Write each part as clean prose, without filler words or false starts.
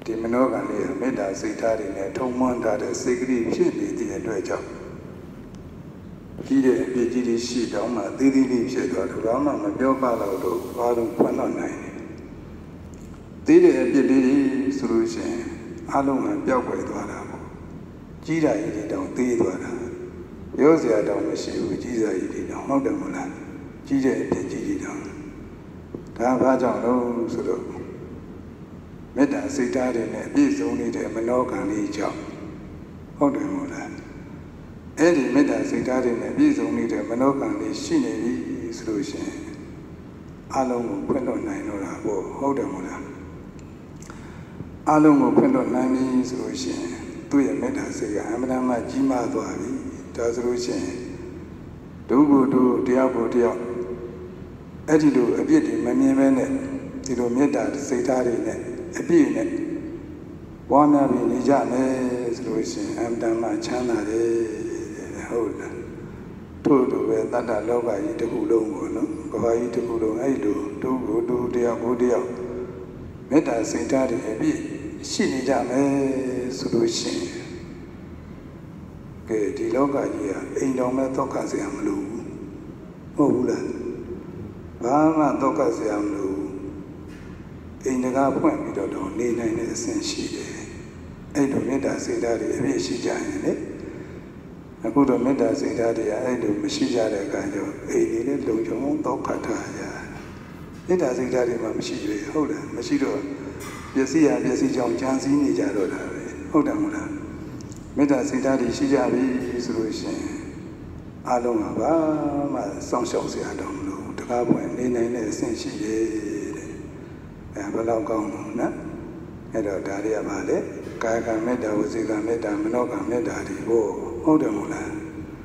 ဒီမနောကံလေးမေတ္တာစိတ်ထားတွေနဲ့ထုံမွန်းထားတဲ့စိတ်ကလေးဖြစ်နေတဲ့အတွက်ကြောင့်ကြီးတဲ့အပြစ်ကြီးတွေရှိတောင်းမှသေးသေးလေးဖြစ်သွားတယ်ဘာမှမပြောပါတော့ဘာလို့ဖွင့်တော့နိုင်သေးတဲ့အပြစ်လေးဆိုလို့ရှိရင်အလုံးကပျောက်ကွယ်သွားတာပေါ့ကြီးတာကြီးတွေတောင်သေးသွားတာပြောစရာတောင်မရှိဘူးကြီးစားကြီးတွေတောင်ဟုတ်တယ်မို့လားကြီးတဲ့အပြစ်ကြီးတွေတောင်ဒါဘာကြောင့်လို့ဆိုတော့မေတ္တာစိတ်ဓာတ်တွေနဲ့ပြည့်စုံနေတဲ့မနောကံလေးကြောင့်ဟုတ်တယ်မို့လားအဲ့ဒီမေတ္တာစိတ်ဓာတ်တွေနဲ့ပြည့်စုံနေတဲ့မနောကံလေးရှိနေပြီဆိုလို့ရှိရင်အလုံးကိုဖွင့်လို့နိုင်တော့တာပေါ့ဟုတ်တယ်မို့လားအလုံးကိုဖွင့်လို့နိုင်ပြီဆိုလို့ရှိရင်သူ့ရဲ့မေတ္တာစိတ်ကအမှန်တမ်းကြီးမားသွားပြီဒါဆိုလို့ရှိရင်ဒုက္ခတို့တရားကိုတရားအဲ့ဒီလိုအပြစ်တွေမမြင်ပဲနဲ့ဒီလိုမေတ္တာစိတ်ဓာတ်တွေနဲ့အပြည့်နဲ့ပွားများပြီးနေကြမယ်ဆိုလို့ရှိရင်အမှန်တမ်းချမ်းသာတယ်ဟုတ်လားထို့လိုပဲတတ္တလောကကြီးတစ်ခုလုံးကိုနော်ကဘာကြီးတစ်ခုလုံးအဲ့လိုဒုက္ခတို့တရားကိုတရားမေတ္တာစိတ်ဓာတ်တွေအပြည့်ရှိနေကြမယ်ဆိုလို့ရှိရင်ကဲဒီလောကကြီးကအိမ်တော်မဲ့သောကစရာမလိုဘူးဟုတ်ဘူးလားဘာမှသောကစရာမလိုဘူးအိမ်တကားဖွင့်ပြီးတော့နေနိုင်တဲ့အဆင့်ရှိတယ်အဲ့လိုမေတ္တာစိတ်ဓာတ်တွေအပြည့်ရှိကြရင်လေအခုတော့မေတ္တာစိတ်ဓာတ်တွေကအဲ့လိုမရှိကြတဲ့အခါကျတော့အိမ်လေးလုံခြုံသောကထားရမေတ္တာစိတ်ဓာတ်တွေမှမရှိဘူးဟုတ်လားမရှိတော့ပစ္စည်းရပစ္စည်းကြောင့်ကြံစည်နေကြတော့တာပဲဟုတ်တယ်မဟုတ်လားမေတ္တာစိတ်ဓာတ်တွေရှိကြပြီဆိုလို့ရှိရင်အလုံးကဘာမှစောင့်ရှောက်စရာတော့မလိုတကားပွင့်နေနိုင်တဲ့အဆင့်ရှိတယ်တဲ့ဘယ်လောက်ကောင်းလို့နော်အဲ့တော့ဒါတွေကပါလေကာယကမေတ္တာဝစီကမေတ္တာမနောကမေတ္တာတွေဟုတ်တယ်မဟုတ်လား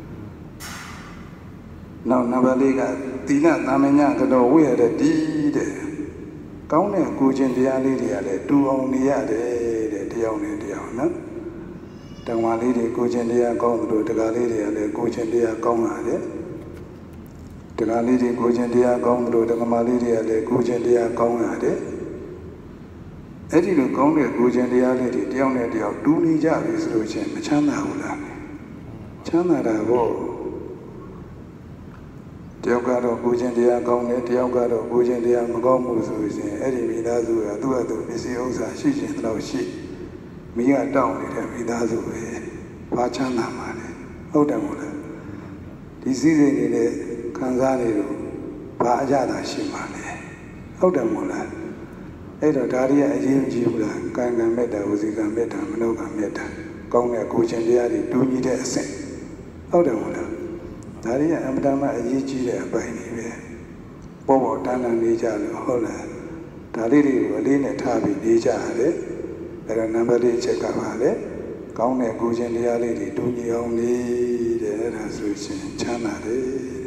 နောက်နံပါတ်၄ကသီလသာမညကတော့ဝိရတဲ့ဒီတဲ့ကောင်းတဲ့ကိုခြင်းတရားလေးတွေကလည်းတူအောင်နေရတယ်တဲ့တရားနဲ့တရားနော်တံဝါလေးတွေကိုခြင်းတရားကောင်းသလိုတကားလေးတွေကလည်းကိုခြင်းတရားကောင်းလာတယ်တကားလေးတွေကိုခြင်းတရားကောင်းသလိုတက္ကမလေးတွေကလည်းကိုခြင်းတရားကောင်းလာတယ်အဲ့ဒီလိုကောင်းတဲ့ကိုခြင်းတရားလေးတွေတရားနဲ့တရားတူနေကြပြီဆိုလို့ချင်းမချမ်းသာဘူးလားချမ်းသာတာပေါ့တယောက်ကတော့ကိုခြင်းတရားကောင်းတယ်တယောက်ကတော့ကိုခြင်းတရားမကောင်းဘူးဆိုရင်အဲ့ဒီမိသားစုကသူ့အတူပစ္စည်းဥစ္စာရှိခြင်းတော့ရှိမိကတောင်းနေတဲ့မိသားစုပဲဘာချမ်းသာမှာလဲဟုတ်တယ်မို့လားဒီစည်းစိမ်နေတဲ့ခံစားနေလို့ဘာအကြတာရှိမှာလဲဟုတ်တယ်မို့လားအဲ့တော့ဒါတွေကအရေးကြီးဘူးလားကာယကံမေတ္တာဝစီကံမေတ္တာမနောကံမေတ္တာကောင်းတဲ့ကိုခြင်းတရားတွေတူညီတဲ့အဆင့်ဟုတ်တယ်မို့လားဒါတွေကအမှန်တမ်းအရေးကြီးတဲ့အပိုင်းတွေပဲပေါ်ပေါ်တန်းတန်းနေကြလို့ဟုတ်လားဒါလေးတွေကိုအလေးနဲ့ထားပြီးနေကြရတယ်အဲ့တော့နံပါတ်၄ချက်ကပါလေကောင်းတဲ့ကိုခြင်းတရားလေးတွေတူညီအောင်နေတဲ့အဲ့ဒါဆိုရှင်ချမ်းသာတယ်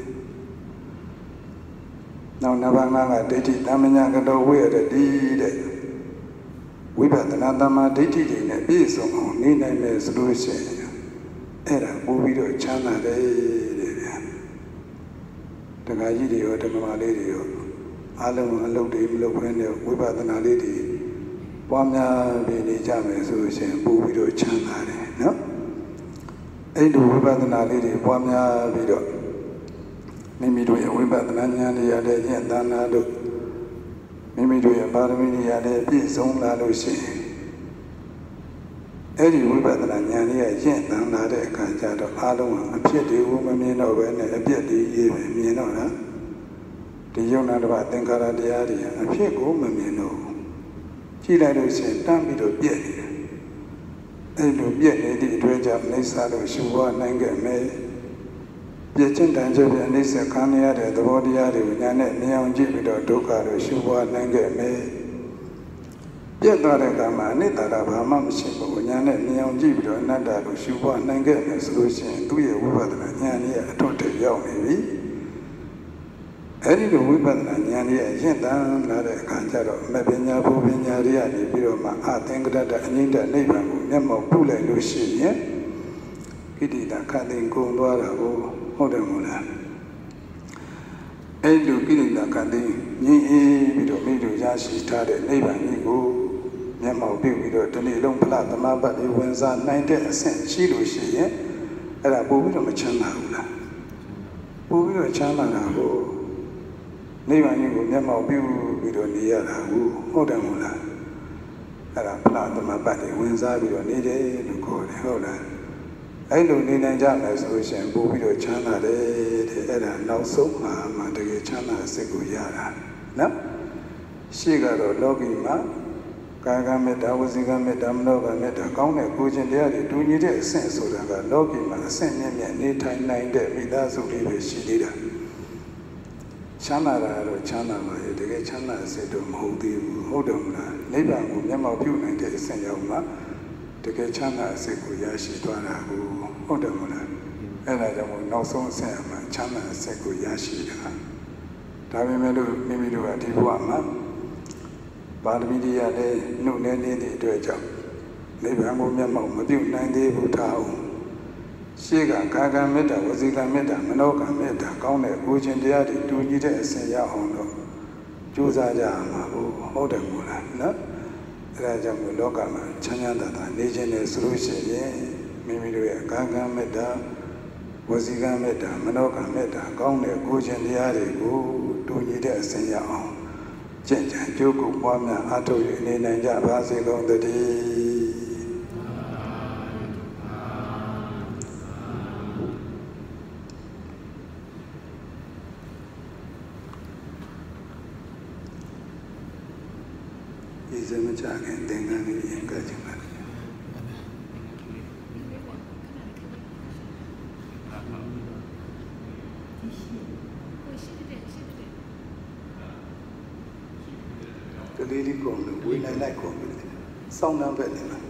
နောက်နံပါတ်၅ကဒိဋ္ဌိသမညာကတော့ဝိရတဲ့ဒီတဲ့ဝိပဿနာသမဒိဋ္ဌိတွေနဲ့ပြည့်စုံအောင်နေနိုင်မယ်ဆိုလို့ရှိရင်အဲ့ဒါပို့ပြီးတော့ချမ်းသာတယ်တဲ့ဗျာတခါကြီးတွေရောတက္ကမလေးတွေရောအလုံးအလုပ်တွေမလုပ်ဘဲနဲ့ဝိပဿနာလေးတွေပွားများပြီးနေကြမယ်ဆိုလို့ရှိရင်ပို့ပြီးတော့ချမ်းသာတယ်နော်အဲ့ဒီဝိပဿနာလေးတွေပွားများပြီးတော့မိမိတို့ရဲ့ဝိပဿနာဉာဏ်တွေရတဲ့ဉာဏ်သနာတို့မိမိတို့ရဲ့ပါရမီတွေရတဲ့ပြည့်စုံလာလို့ရှိရင်အဲ့ဒီဝိပဿနာဉာဏ်လေးရဲ့ဉာဏ်သနာတဲ့အခါကျတော့အားလုံးအဖြစ်တွေကိုမမြင်တော့ဘဲနဲ့အပြစ်တွေရေးပဲမြင်တော့တာဒီယုံနာတစ်ပါးသင်္ခါရတရားတွေအဖြစ်ကိုမမြင်တော့ကြည့်လိုက်လို့ရှိရင်တန်းပြီးတော့ပြည့်နေတယ်အဲ့လိုပြည့်နေသည့်အတွက်ကြောင့်အိဋ္ဌာလို့ရှုပွားနိုင်ခဲ့မယ်ပြည့်ချင်းတန်ကြပြအိဋ္ဌခံရတဲ့သဘောတရားတွေကိုညာနဲ့မြင်အောင်ကြည့်ပြီးတော့ဒုက္ခလို့ရှုပွားနိုင်ခဲ့မယ်ပြည့်သွားတဲ့ကံမှာအနိတ္တတာဘာမှမရှိဘူးညာနဲ့မြင်အောင်ကြည့်ပြီးတော့အနတ္တလို့ရှုပွားနိုင်ခဲ့မယ်ဆိုလို့ရှိရင်သူ့ရဲ့ဝိပဿနာဉာဏ်ကြီးအထွတ်ထရောက်နေပြီအဲ့ဒီလိုဝိပဿနာဉာဏ်ကြီးအရင်တန်းလာတဲ့အခါကျတော့မပညာဘုပညာတွေကနေပြီးတော့မှအသင်္ကတ္တအငိမ့်တဲ့နိဗ္ဗာန်ကိုမျက်မှောက်ပြုလိုက်လို့ရှိရင်ကိတိတာခန္ဓာကိုယ်သွားတာကိုဟုတ်တယ်မို့လားအဲ့လိုကိလေသာခန္ဓာငြိမ်းအေးပြီးတော့မိတို့ရရှိထားတဲ့နိဗ္ဗာန်ကြီးကိုမျက်မှောက်ပြုပြီးတော့ဒီနေ့လုံးဖလားသမဘတ်လေးဝင်စားနိုင်တဲ့အဆင့်ရှိလို့ရှိရင်အဲ့ဒါပို့ပြီးတော့မချမ်းသာဘူးလားပို့ပြီးတော့ချမ်းသာတာကိုနိဗ္ဗာန်ကြီးကိုမျက်မှောက်ပြုပြီးတော့နေရတာဟုတ်တယ်မို့လားအဲ့ဒါဖလားသမဘတ်လေးဝင်စားပြီးတော့နေတယ်လို့ခေါ်တယ်ဟုတ်လားအဲ့လိုနေနိုင်ကြမယ်ဆိုလို့ရှိရင်ပို့ပြီးတော့ချမ်းသာတယ်တဲ့အဲ့ဒါနောက်ဆုံးမှာတကယ်ချမ်းသာစိတ်ကိုရတာနော်ရှေ့ကတော့လောကီမှာကာယကမေတ္တာဝစီကမေတ္တာမနောကမေတ္တာကောင်းတဲ့ကိုယ်ချင်းတရားတွေတူညီတဲ့အဆင့်ဆိုတာကလောကီမှာအဆင့်မြင့်မြတ်နေထိုင်နိုင်တဲ့မိသားစုတွေပဲရှိသေးတာချမ်းသာတာတော့ချမ်းသာပါရဲ့တကယ်ချမ်းသာစိတ်တော့မဟုတ်သေးဘူးဟုတ်တယ်မလားနိဗ္ဗာန်ကိုမျက်မှောက်ပြုနိုင်တဲ့အဆင့်ရောက်မှတကယ်ချမ်းသာစိတ်ကိုရရှိသွားတာကိုဟုတ်တယ်မလားအဲ့ဒါကြောင့်မို့နောက်ဆုံးအဆင့်မှာချမ်းသာစိတ်ကိုရရှိတာဒါပေမဲ့လို့မိမိတို့ကဒီဘဝမှာပါရမီတရားနဲ့နှုတ်နဲ့နေတဲ့အတွက်ကြောင့်နိဗ္ဗာန်ကိုမျက်မှောက်မပြုနိုင်သေးဘူးထားအောင်ရှေ့ကကာကမေတ္တာဝစီကမေတ္တာမနောကမေတ္တာကောင်းတဲ့ကိုချင်းတရားတွေတူညီတဲ့အစဉ်ရအောင်တော့ကြိုးစားကြရမှာဟုတ်တယ်မို့လားနော်အဲဒါကြောင့်မို့လောကမှာချမ်းချမ်းသာသာနေခြင်းနဲ့ဆိုလို့ရှိရင်မိမိတို့ရဲ့ကာကမေတ္တာဝစီကမေတ္တာမနောကမေတ္တာကောင်းတဲ့ကိုချင်းတရားတွေကိုတူညီတဲ့အစဉ်ရအောင်ကျင့်ကြံကြိုးကုပ်ပွားများအားထုတ်၍နေနိုင်ကြပါစေကုန်သတည်းဒီစမချခင်သင်္ကန်းလေးရင်ကကြပါကလေးလေးကုန်လို့ဝေးနိုင်လိုက်ကုန်ပြီစောင်းနှမ်းပဲနေမှာ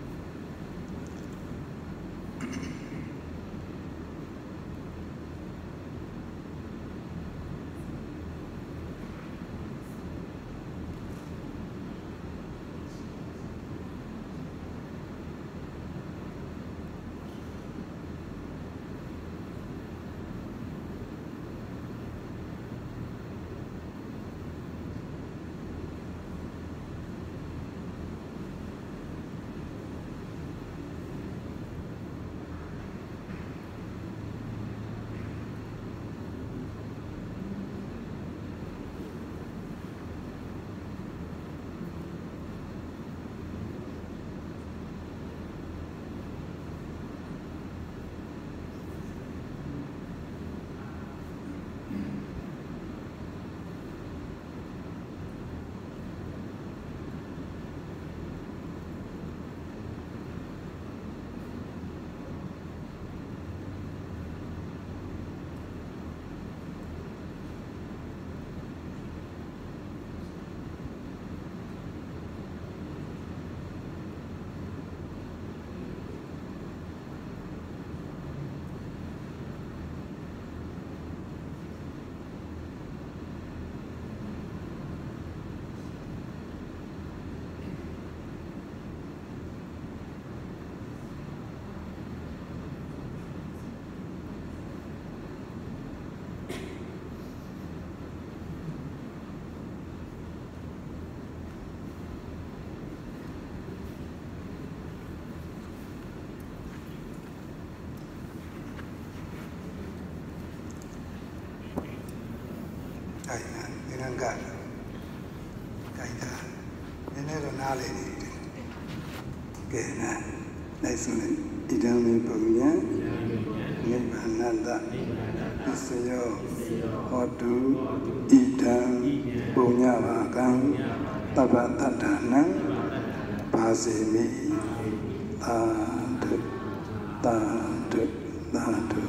ကခိုင်တာနည်းနည်းတော့နားလေနေတယ်ကဲနိုင်စုနေဣဒံမေပုံညာနိဗ္ဗာနတပစ္စယောဟောတုဣဒံပုံညာဘာကံသဗ္ဗတတ္တနံပါစေမိသာဓုသာဓုသာဓု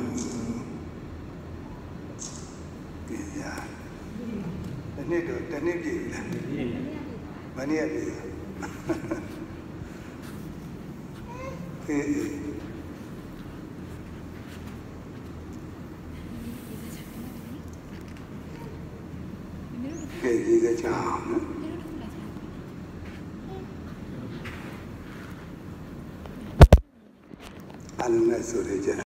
ကဲရနေ့တော့တနေ့ပြည့်ပြီလားမနေ့ကပြည့်ကဲဒီကကြောင်နော်အလုံးနဲ့ဆိုရကြ